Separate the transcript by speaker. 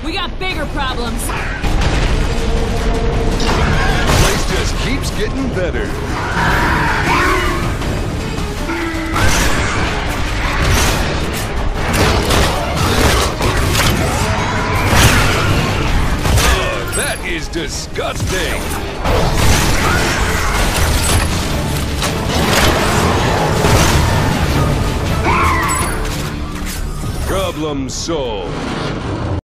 Speaker 1: We got bigger problems.
Speaker 2: The place just keeps getting better. Oh, that is disgusting. Problem solved.